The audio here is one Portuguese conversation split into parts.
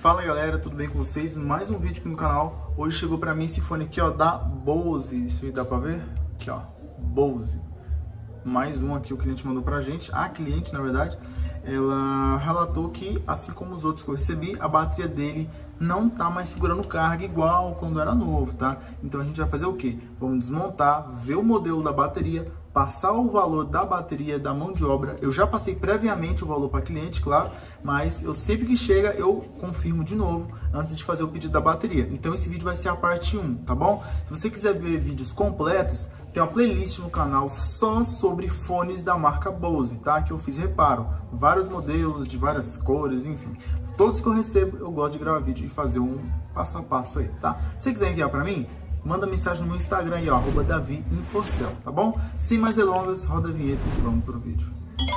Fala galera, tudo bem com vocês? Mais um vídeo aqui no canal. Hoje chegou pra mim esse fone aqui, ó, da Bose. Isso aí dá pra ver? Aqui, ó, Bose. Mais um aqui o cliente mandou pra gente. A cliente, na verdade, ela relatou que, assim como os outros que eu recebi, a bateria dele não tá mais segurando carga igual quando era novo, tá? Então a gente vai fazer o quê? Vamos desmontar, ver o modelo da bateria, passar o valor da bateria, da mão de obra. Eu já passei previamente o valor para cliente, claro, mas eu sempre que chega eu confirmo de novo antes de fazer o pedido da bateria. Então esse vídeo vai ser a parte 1, tá bom? Se você quiser ver vídeos completos, tem uma playlist no canal só sobre fones da marca Bose, tá? Que eu fiz reparo, vários modelos de várias cores, enfim. Todos que eu recebo, eu gosto de gravar vídeo e fazer um passo a passo aí, tá? Se você quiser enviar para mim, manda mensagem no meu Instagram aí, ó, @davi_infocel, tá bom? Sem mais delongas, roda a vinheta e vamos pro vídeo.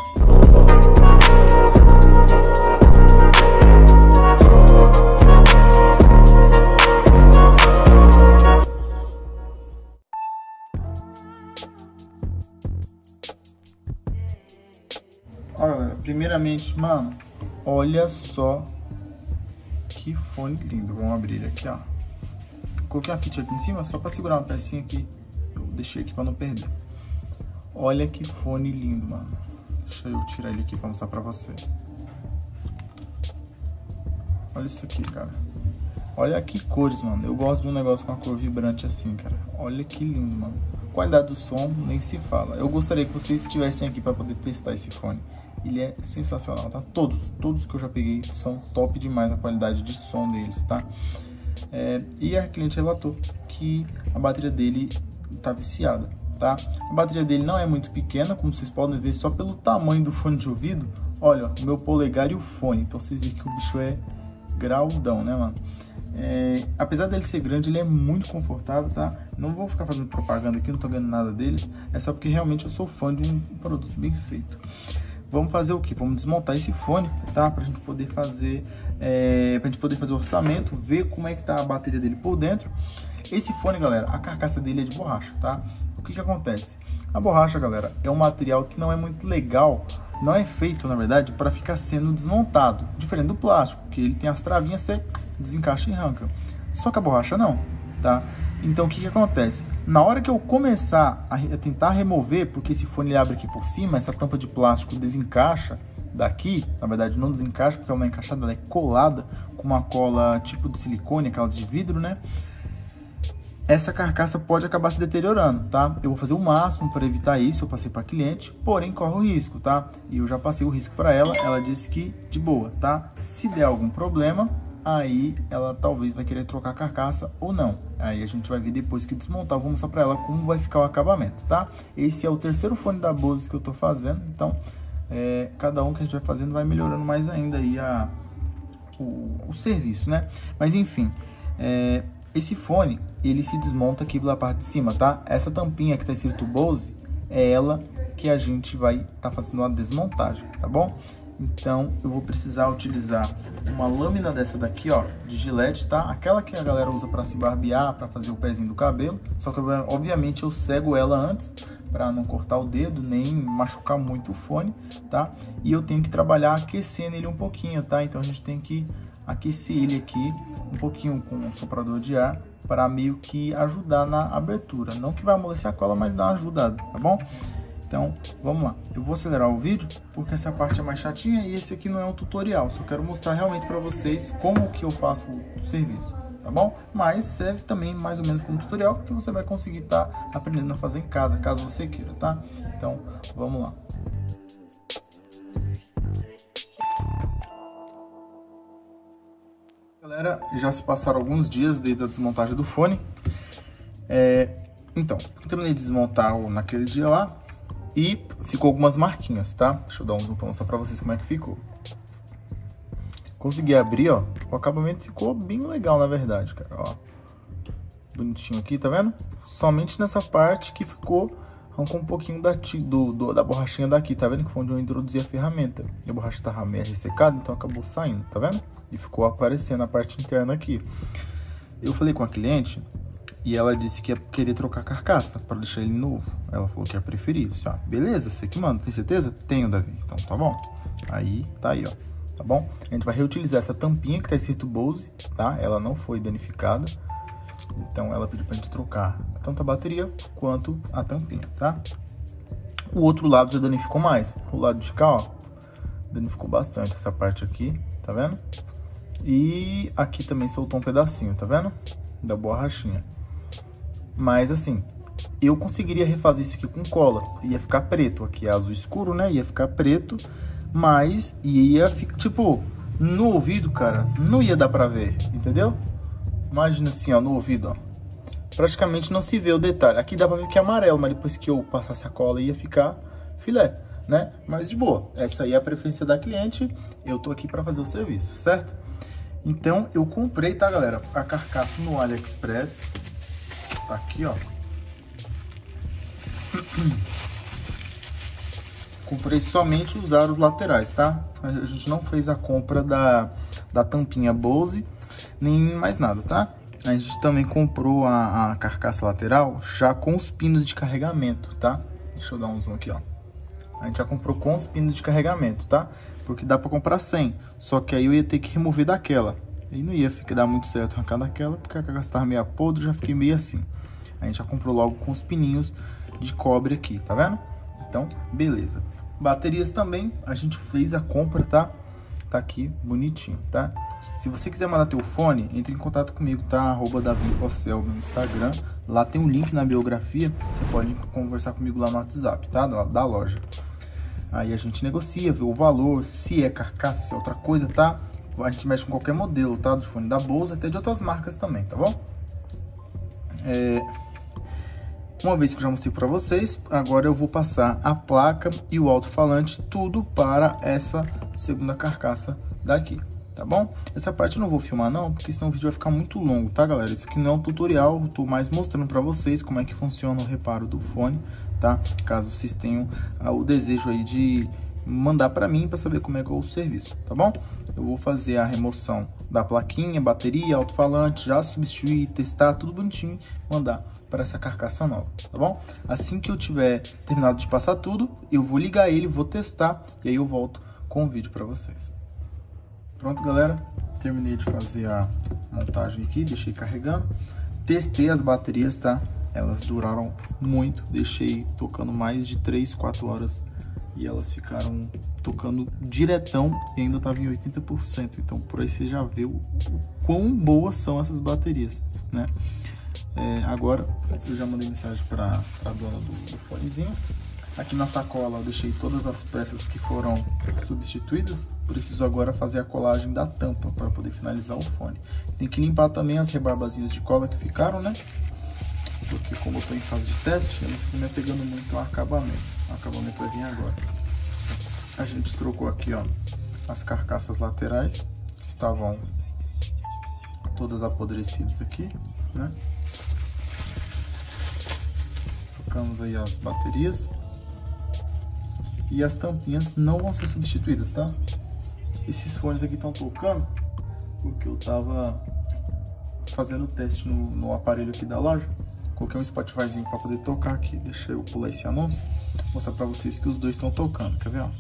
Olha, galera, primeiramente, mano, olha só que fone lindo. Vamos abrir aqui, ó. Coloquei a ficha aqui em cima só para segurar uma pecinha aqui. Eu deixei aqui para não perder. Olha que fone lindo, mano. Deixa eu tirar ele aqui para mostrar para vocês. Olha isso aqui, cara. Olha que cores, mano. Eu gosto de um negócio com a cor vibrante assim, cara. Olha que lindo, mano. Qualidade do som nem se fala. Eu gostaria que vocês estivessem aqui para poder testar esse fone. Ele é sensacional, tá? Todos que eu já peguei são top demais a qualidade de som deles, tá? E a cliente relatou que a bateria dele tá viciada, tá? A bateria dele não é muito pequena, como vocês podem ver só pelo tamanho do fone de ouvido. Olha, ó, o meu polegar e o fone, então vocês veem que o bicho é graudão, né, mano? Apesar dele ser grande, ele é muito confortável, tá? Não vou ficar fazendo propaganda aqui, não tô ganhando nada deles, é só porque realmente eu sou fã de um produto bem feito. Vamos fazer o que? Vamos desmontar esse fone, tá? Pra gente poder fazer o orçamento, ver como é que tá a bateria dele por dentro. Esse fone, galera, a carcaça dele é de borracha, tá? O que que acontece? A borracha, galera, é um material que não é muito legal, não é feito, na verdade, para ficar sendo desmontado. Diferente do plástico, que ele tem as travinhas, você desencaixa e arranca. Só que a borracha não, tá? Então o que que acontece? Na hora que eu começar a tentar remover, porque esse fone ele abre aqui por cima, essa tampa de plástico desencaixa daqui, na verdade não desencaixa porque ela não é encaixada, ela é colada com uma cola tipo de silicone, aquelas de vidro, né? Essa carcaça pode acabar se deteriorando, tá? Eu vou fazer o máximo para evitar isso, eu passei para cliente, porém corre o risco, tá? E eu já passei o risco para ela, ela disse que de boa, tá? Se der algum problema, aí ela talvez vai querer trocar a carcaça ou não. Aí a gente vai ver depois que desmontar, eu vou mostrar para ela como vai ficar o acabamento, tá? Esse é o terceiro fone da Bose que eu tô fazendo, então cada um que a gente vai fazendo vai melhorando mais ainda aí o serviço, né? Mas enfim, esse fone, ele se desmonta aqui pela parte de cima, tá? Essa tampinha que tá escrito Bose, é ela que a gente vai tá fazendo a desmontagem, tá bom? Então, eu vou precisar utilizar uma lâmina dessa daqui, ó, de gilete, tá? Aquela que a galera usa para se barbear, para fazer o pezinho do cabelo. Só que, obviamente, eu cego ela antes, para não cortar o dedo, nem machucar muito o fone, tá? E eu tenho que trabalhar aquecendo ele um pouquinho, tá? Então, a gente tem que aquecer ele aqui um pouquinho com um soprador de ar, para meio que ajudar na abertura. Não que vai amolecer a cola, mas dá uma ajudada, tá bom? Então, vamos lá. Eu vou acelerar o vídeo, porque essa parte é mais chatinha e esse aqui não é um tutorial. Só quero mostrar realmente para vocês como que eu faço o serviço, tá bom? Mas serve também mais ou menos como tutorial, que você vai conseguir estar aprendendo a fazer em casa, caso você queira, tá? Então, vamos lá. Galera, já se passaram alguns dias desde a desmontagem do fone. Então, eu terminei de desmontar naquele dia lá. E ficou algumas marquinhas, tá? Deixa eu dar um zoom pra mostrar pra vocês como é que ficou. Consegui abrir, ó. O acabamento ficou bem legal, na verdade, cara, ó. Bonitinho aqui, tá vendo? Somente nessa parte que ficou... Arrancou um pouquinho da borrachinha daqui, tá vendo? Que foi onde eu introduzi a ferramenta. E a borracha tava meio ressecada, então acabou saindo, tá vendo? E ficou aparecendo a parte interna aqui. Eu falei com a cliente... E ela disse que ia querer trocar a carcaça para deixar ele novo. Ela falou que ia preferir. Eu disse, beleza, você que manda, tem certeza? Tenho, Davi. Então tá bom. Aí, tá aí, ó. tá bom? A gente vai reutilizar essa tampinha que tá escrito Bose, tá? Ela não foi danificada, então ela pediu pra gente trocar tanto a bateria quanto a tampinha, tá? O outro lado já danificou mais, o lado de cá, ó, danificou bastante essa parte aqui, tá vendo? E aqui também soltou um pedacinho, tá vendo? Da borrachinha. Mas assim, eu conseguiria refazer isso aqui com cola. Ia ficar preto, aqui é azul escuro, né? Ia ficar preto, mas ia ficar, tipo, no ouvido, cara, não ia dar pra ver, entendeu? Imagina assim, ó, no ouvido, ó. Praticamente não se vê o detalhe. Aqui dá pra ver que é amarelo, mas depois que eu passasse a cola ia ficar filé, né? Mas de boa, essa aí é a preferência da cliente. Eu tô aqui pra fazer o serviço, certo? Então, eu comprei, tá, galera, a carcaça no AliExpress. Tá aqui, ó. Comprei somente os aros laterais, tá? A gente não fez a compra da tampinha Bose, nem mais nada, tá? A gente também comprou a carcaça lateral já com os pinos de carregamento, tá? Deixa eu dar um zoom aqui, ó. A gente já comprou com os pinos de carregamento, tá? Porque dá pra comprar 100, só que aí eu ia ter que remover daquela. E não ia dar muito certo arrancar daquela, porque a carcaça tava meio podre, já fiquei meio assim. A gente já comprou logo com os pininhos de cobre aqui, tá vendo? Então, beleza. Baterias também, a gente fez a compra, tá? Tá aqui, bonitinho, tá? Se você quiser mandar teu fone, entre em contato comigo, tá? @DaviInfocel no Instagram. Lá tem um link na biografia, você pode conversar comigo lá no WhatsApp, tá? Da loja. Aí a gente negocia, vê o valor, se é carcaça, se é outra coisa, tá? A gente mexe com qualquer modelo, tá? Do fone da Bose, até de outras marcas também, tá bom? Uma vez que eu já mostrei para vocês, agora eu vou passar a placa e o alto-falante, tudo para essa segunda carcaça daqui, tá bom? Essa parte eu não vou filmar não, porque senão o vídeo vai ficar muito longo, tá, galera? Isso aqui não é um tutorial, eu tô mais mostrando para vocês como é que funciona o reparo do fone, tá? Caso vocês tenham o desejo aí de mandar para mim para saber como é que é o serviço, tá bom? Eu vou fazer a remoção da plaquinha, bateria, alto-falante, já substituir, testar tudo bonitinho, mandar para essa carcaça nova, tá bom? Assim que eu tiver terminado de passar tudo, eu vou ligar ele, vou testar e aí eu volto com o vídeo para vocês. Pronto, galera, terminei de fazer a montagem aqui, deixei carregando, testei as baterias, tá? Elas duraram muito, deixei tocando mais de 3, 4 horas e elas ficaram tocando diretão e ainda estava em 80%. Então por aí você já vê o quão boas são essas baterias, né? Agora eu já mandei mensagem para a dona do fonezinho. Aqui na sacola eu deixei todas as peças que foram substituídas. Preciso agora fazer a colagem da tampa para poder finalizar o fone. Tem que limpar também as rebarbazinhas de cola que ficaram, né? Porque como eu estou em fase de teste, eu não estou me apegando muito ao acabamento. O acabamento vai vir agora. A gente trocou aqui, ó, as carcaças laterais, que estavam todas apodrecidas aqui, né? Trocamos aí as baterias. E as tampinhas não vão ser substituídas, tá? Esses fones aqui estão tocando porque eu tava fazendo teste no aparelho aqui da loja. Coloquei um Spotifyzinho para poder tocar aqui. Deixa eu pular esse anúncio. Mostrar para vocês que os dois estão tocando. Quer ver, ó?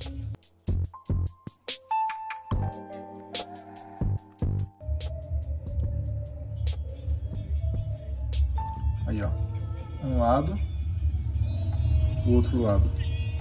Aí, ó. Um lado. O outro lado.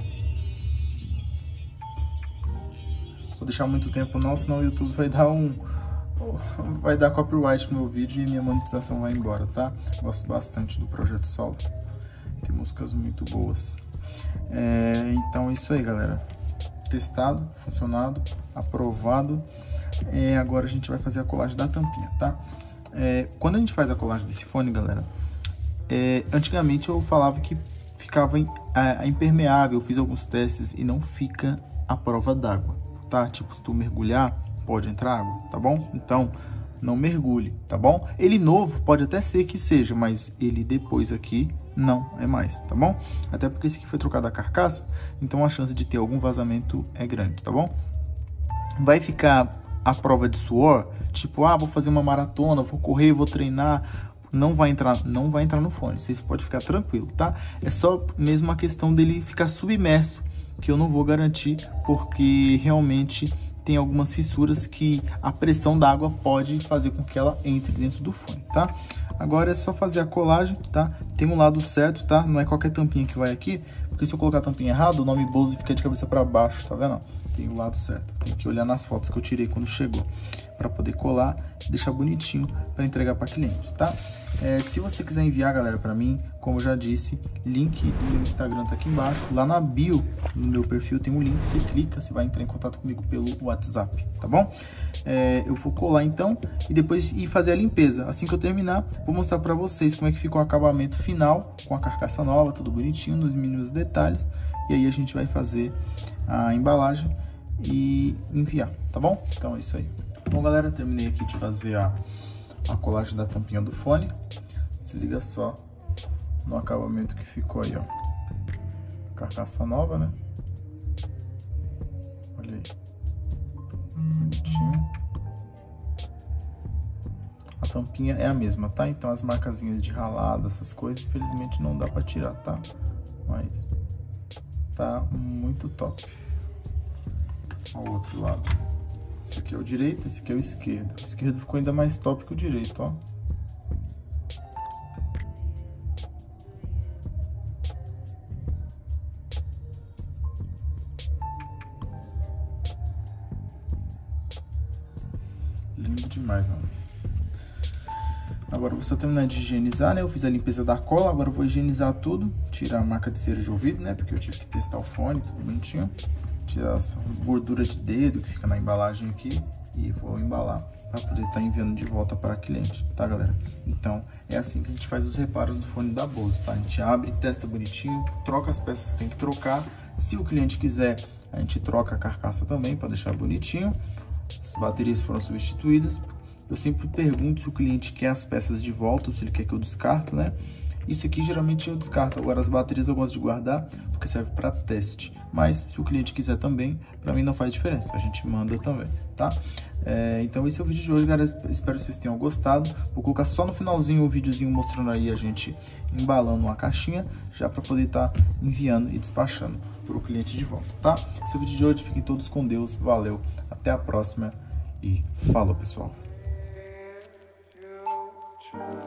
Vou deixar muito tempo não, senão o YouTube vai dar copyright no meu vídeo e minha monetização vai embora, tá? Gosto bastante do Projeto Solo. Tem músicas muito boas. Então é isso aí, galera. Testado, funcionado, aprovado. Agora a gente vai fazer a colagem da tampinha, tá? Quando a gente faz a colagem desse fone, galera, antigamente eu falava que ficava impermeável. Eu fiz alguns testes e não fica à prova d'água, tá? Tipo, se tu mergulhar, pode entrar água, tá bom? Então, não mergulhe, tá bom? Ele novo pode até ser que seja, mas ele depois aqui não é mais, tá bom? Até porque esse aqui foi trocado a carcaça, então a chance de ter algum vazamento é grande, tá bom? Vai ficar a prova de suor, tipo, vou fazer uma maratona, vou correr, vou treinar, não vai entrar no fone, vocês podem ficar tranquilo, tá? É só mesmo a questão dele ficar submerso, que eu não vou garantir, porque realmente tem algumas fissuras que a pressão da água pode fazer com que ela entre dentro do fone, tá? Agora é só fazer a colagem, tá? Tem um lado certo, tá? Não é qualquer tampinha que vai aqui, porque se eu colocar a tampinha errada, o nome Bose fica de cabeça para baixo, tá vendo? Tem o lado certo. Tem que olhar nas fotos que eu tirei quando chegou, para poder colar e deixar bonitinho para entregar para cliente, tá? Se você quiser enviar, galera, para mim, como eu já disse, link do meu Instagram tá aqui embaixo. Lá na bio, no meu perfil, tem um link, você clica, você vai entrar em contato comigo pelo WhatsApp, tá bom? Eu vou colar então e depois ir fazer a limpeza. Assim que eu terminar, vou mostrar para vocês como é que fica o acabamento final, com a carcaça nova, tudo bonitinho, nos mínimos detalhes. E aí a gente vai fazer a embalagem e enviar, tá bom? Então é isso aí. Bom, galera, terminei aqui de fazer a colagem da tampinha do fone. Se liga só no acabamento que ficou aí, ó. Carcaça nova, né? Olha aí. Bonitinho. A tampinha é a mesma, tá? Então as marcazinhas de ralado, essas coisas, infelizmente não dá pra tirar, tá? Mas tá muito top. Ao outro lado. Esse aqui é o direito, esse aqui é o esquerdo. O esquerdo ficou ainda mais top que o direito, ó. Lindo demais, mano. Agora eu vou só terminar de higienizar, né? Eu fiz a limpeza da cola, agora eu vou higienizar tudo. Tirar a marca de cera de ouvido, né? Porque eu tive que testar o fone, tudo bonitinho. Tirar essa gordura de dedo que fica na embalagem aqui. E vou embalar para poder estar enviando de volta para cliente, tá, galera? Então, é assim que a gente faz os reparos do fone da Bose, tá? A gente abre, testa bonitinho, troca as peças que tem que trocar. Se o cliente quiser, a gente troca a carcaça também para deixar bonitinho. As baterias foram substituídas. Eu sempre pergunto se o cliente quer as peças de volta ou se ele quer que eu descarto, né? Isso aqui geralmente eu descarto. Agora as baterias eu gosto de guardar porque serve para teste. Mas se o cliente quiser também, para mim não faz diferença. A gente manda também, tá? Então esse é o vídeo de hoje, galera. Espero que vocês tenham gostado. Vou colocar só no finalzinho o videozinho mostrando aí a gente embalando uma caixinha, já para poder estar enviando e despachando para o cliente de volta, tá? Esse é o vídeo de hoje. Fiquem todos com Deus. Valeu. Até a próxima e falou, pessoal.